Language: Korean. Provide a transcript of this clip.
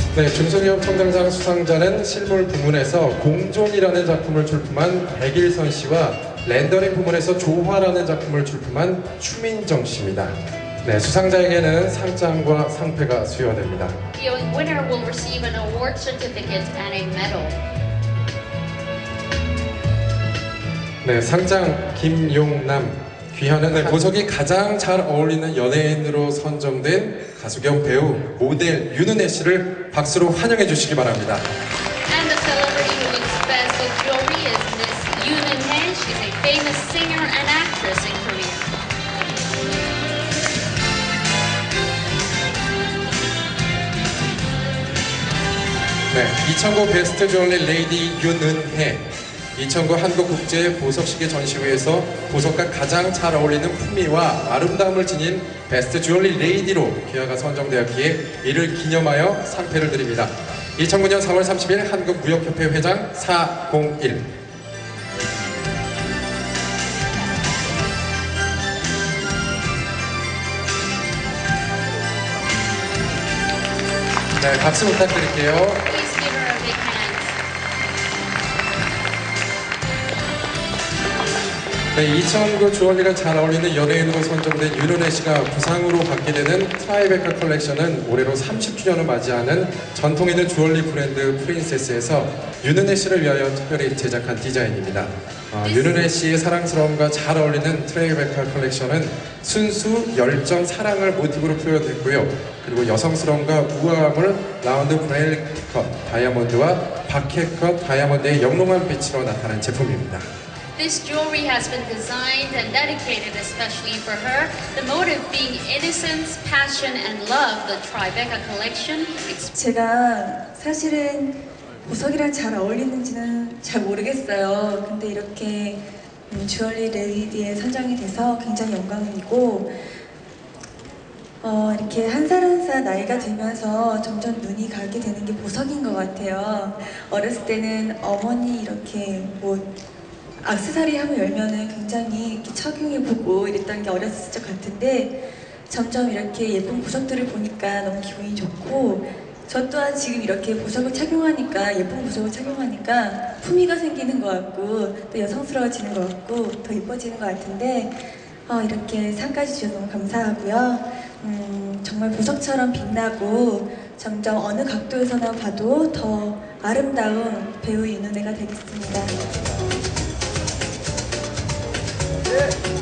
네, 중소기업 총장상 수상자는 실물 부문에서 공존이라는 작품을 출품한 백일선 씨와 렌더링 부문에서 조화라는 작품을 출품한 추민정 씨입니다. 네, 수상자에게는 상장과 상패가 수여됩니다. The winner will receive an award certificate and a medal. 네, 상장 김용남. 귀하는 보석이 가장 잘 어울리는 연예인으로 선정된 가수 겸 배우, 모델 윤은혜 씨를 박수로 환영해 주시기 바랍니다. And the celebrity who looks best with jewelry is Miss Yoon Eun Hye. She's a famous singer and actress in Korea. 네, 2009 베스트 주얼리 레이디 윤은혜. 2009 한국국제 보석시계 전시회에서 보석과 가장 잘 어울리는 품위와 아름다움을 지닌 베스트 주얼리 레이디로 귀하가 선정되었기에 이를 기념하여 상패를 드립니다. 2009년 4월 30일 한국무역협회 회장 401. 네, 박수 부탁드릴게요. Please give her a big hand. 네, 2009 주얼리가 잘 어울리는 연예인으로 선정된 윤은혜 씨가 부상으로 받게 되는 트라이베카 컬렉션은 올해로 30주년을 맞이하는 전통 있는 주얼리 브랜드 프린세스에서 윤은혜 씨를 위하여 특별히 제작한 디자인입니다. 윤은혜 씨의 사랑스러움과 잘 어울리는 트라이베카 컬렉션은 순수, 열정, 사랑을 모티브로 표현했고요. 그리고 여성스러움과 우아함을 라운드 브레일 컷 다이아몬드와 바켓 컷 다이아몬드의 영롱한 빛으로 나타낸 제품입니다. This jewelry has been designed and dedicated especially for her. The motive being innocence, passion, and love. The Tribeca collection. 제가 사실은 보석이랑 잘 어울리는지는 잘 모르겠어요. 근데 이렇게 주얼리 레이디에 선정이 돼서 굉장히 영광이고 이렇게 한 살 한 살 나이가 들면서 점점 눈이 가게 되는 게 보석인 것 같아요. 어렸을 때는 어머니 이렇게 액세서리 하면 열면은 굉장히 이렇게 착용해보고 이랬던 게 어렸을 적 같은데 점점 이렇게 예쁜 보석들을 보니까 너무 기분이 좋고 저 또한 지금 이렇게 보석을 착용하니까 예쁜 보석을 착용하니까 품위가 생기는 것 같고 또 여성스러워지는 것 같고 더 예뻐지는 것 같은데 이렇게 상까지 주셔서 너무 감사하고요. 정말 보석처럼 빛나고 점점 어느 각도에서나 봐도 더 아름다운 배우 윤은혜가 되겠습니다. 네.